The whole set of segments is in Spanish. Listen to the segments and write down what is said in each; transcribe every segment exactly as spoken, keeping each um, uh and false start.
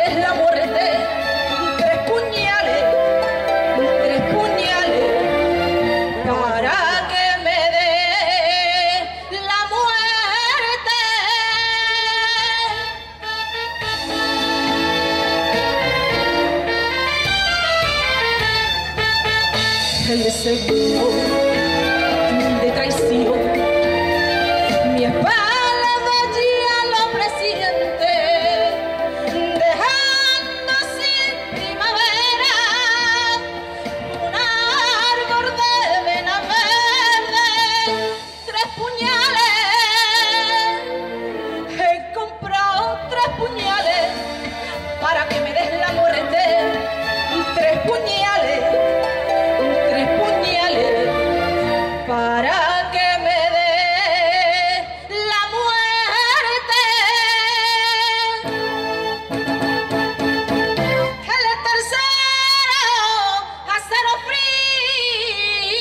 des la muerte, tres puñales, tres puñales, para que me des la muerte. El segundo de traición, mi espalda ya lo presiente, dejando sin primavera un árbol de vena verde. Tres puñales, he comprado tres puñales para que me des la muerte. Tres puñales, tres puñales, para que me dé la muerte. El tercero, acero frío,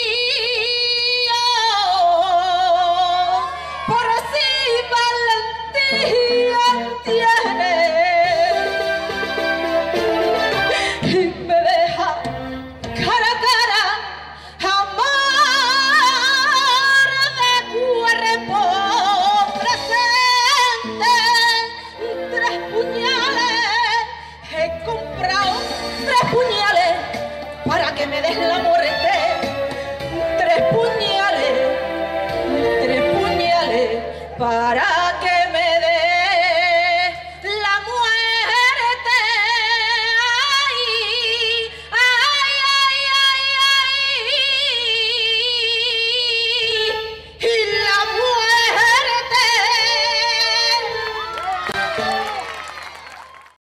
por si valentía tiene. Para que me des la muerte, tres puñales, tres puñales, para